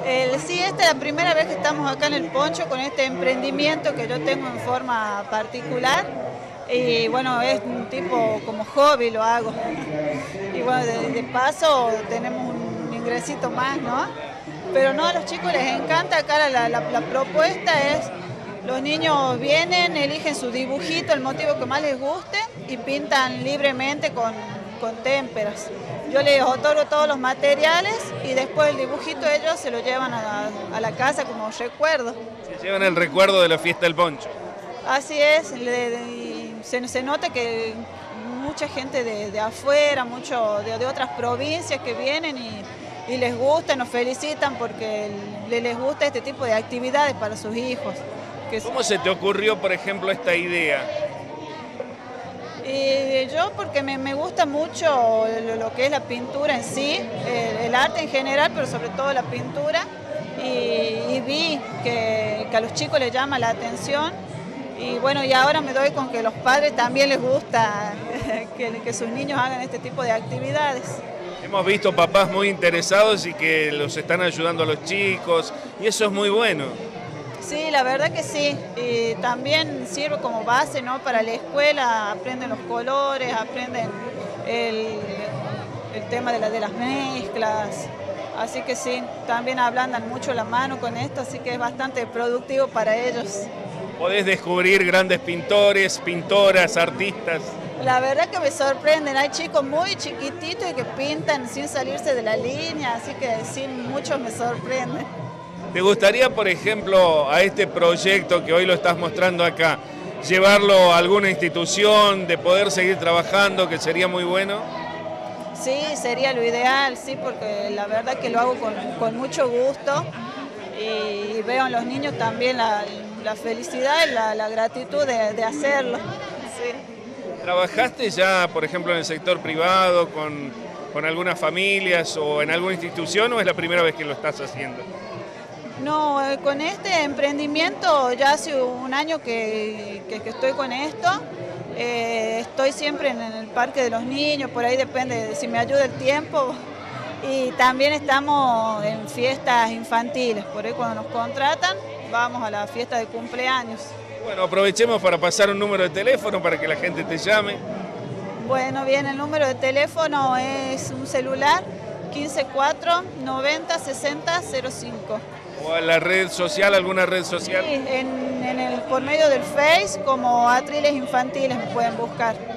Sí, esta es la primera vez que estamos acá en El Poncho con este emprendimiento que yo tengo en forma particular. Y bueno, es un tipo como hobby lo hago. Y bueno, de paso tenemos un ingresito más, ¿no? Pero no, a los chicos les encanta acá la propuesta es, los niños vienen, eligen su dibujito, el motivo que más les guste y pintan libremente con témperas. Yo les otorgo todos los materiales y después el dibujito ellos se lo llevan a la casa como recuerdo. Se llevan el recuerdo de la fiesta del poncho. Así es, se nota que mucha gente de afuera, mucho de otras provincias que vienen y les gusta, nos felicitan porque les gusta este tipo de actividades para sus hijos. ¿Cómo se te ocurrió, por ejemplo, esta idea? Y yo porque me gusta mucho lo que es la pintura en sí, el arte en general, pero sobre todo la pintura, y vi que a los chicos les llama la atención, y bueno, y ahora me doy con que a los padres también les gusta que sus niños hagan este tipo de actividades. Hemos visto papás muy interesados y que los están ayudando a los chicos, y eso es muy bueno. Sí, la verdad que sí, y también sirve como base, ¿no? Para la escuela, aprenden los colores, aprenden el tema de las mezclas, así que sí, también ablandan mucho la mano con esto, así que es bastante productivo para ellos. Podés descubrir grandes pintores, pintoras, artistas. La verdad que me sorprenden, hay chicos muy chiquititos y que pintan sin salirse de la línea, así que sí, muchos me sorprenden. ¿Te gustaría, por ejemplo, a este proyecto que hoy lo estás mostrando acá, llevarlo a alguna institución, de poder seguir trabajando, que sería muy bueno? Sí, sería lo ideal, sí, porque la verdad que lo hago con mucho gusto y veo en los niños también la felicidad y la gratitud de hacerlo. Sí. ¿Trabajaste ya, por ejemplo, en el sector privado, con algunas familias o en alguna institución, o es la primera vez que lo estás haciendo? No, con este emprendimiento ya hace un año que estoy con esto. Estoy siempre en el Parque de los Niños, por ahí depende de si me ayuda el tiempo. Y también estamos en fiestas infantiles, por ahí cuando nos contratan vamos a la fiesta de cumpleaños. Bueno, aprovechemos para pasar un número de teléfono para que la gente te llame. Bueno, bien, el número de teléfono es un celular 154 90 60 05. ¿O a la red social, alguna red social? Sí, por medio del Face como Atriles Infantiles me pueden buscar.